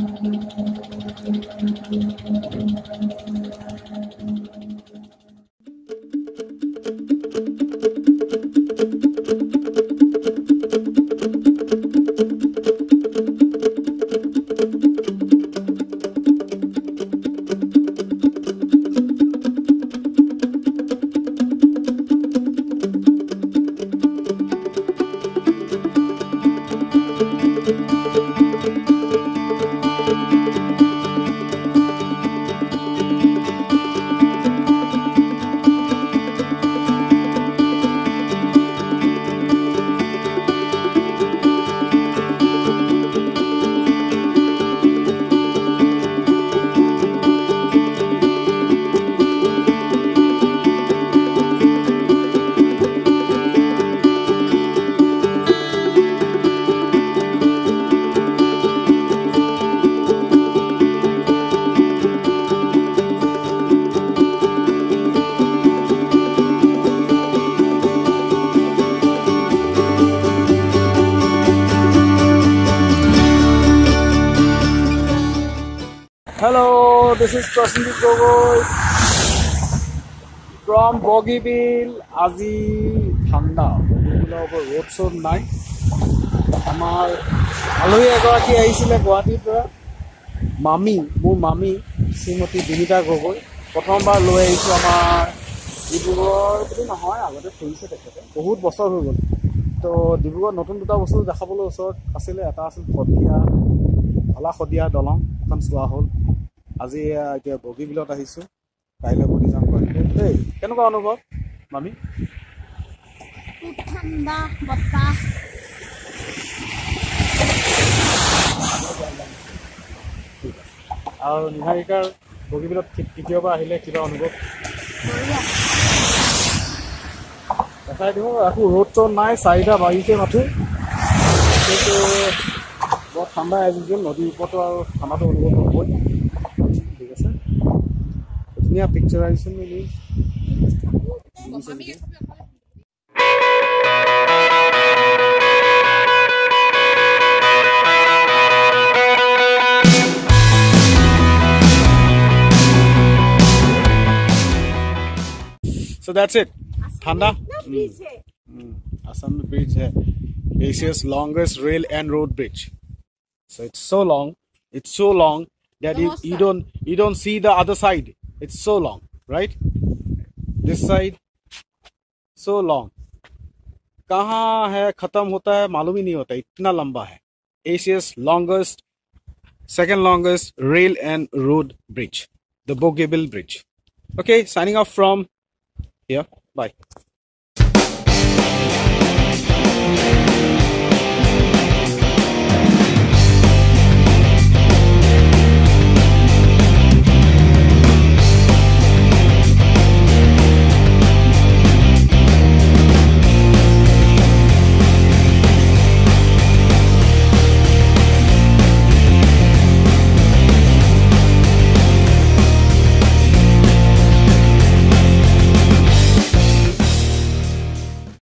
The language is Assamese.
Hello, this is Prasenjit Gogoi from Bogibeel. Azi Thanda. Bogibeel over road show night. Amar Aloi egoraki ahisile Guwahati pora. মোৰ মামি শ্ৰীমতী বিনিতা গগৈ প্ৰথমবাৰ লৈ আহিছোঁ আমাৰ ডিব্ৰুগড় বুলি নহয় আগতে ফুৰিছে তেখেতে বহুত বছৰ হৈ গ'ল তো ডিব্ৰুগড় নতুন দুটা বস্তু দেখাবলৈ ওচৰত আছিলে এটা আছিল শদিয়া দলং এখন চোৱা হ'ল আজি এতিয়া বগীবিলত আহিছোঁ কাইলৈ বগী যাম গুৱাহাটীলৈ দেই কেনেকুৱা অনুভৱ মামি ঠাণ্ডা বতাহ আৰু নিহাৰিকাৰ বগীবিলত কেতিয়াবা আহিলে কিবা অনুভৱ দেখাই দিওঁ আকৌ ৰ'দ শ্ব'ড নাই 4টা বাজিছে মাথো কিন্তু বৰ ঠাণ্ডা আজি যেন নদীৰ ওপৰতো আৰু ঠাণ্ডাটো অনুভৱ নহ'বই ঠিক আছে ধুনীয়া পিকচাৰ আহিছে নেকি So that's it. Thanda. Assam bridge है. Asia's longest rail and road bridge. So it's so long. It's so long that you don't see the other side. It's so long, right? This side, so long. कहाँ है खत्म होता है मालूम ही नहीं होता इतना लंबा है. Asia's second longest rail and road bridge, the Bogibeel bridge. Okay, signing off from here. Bye.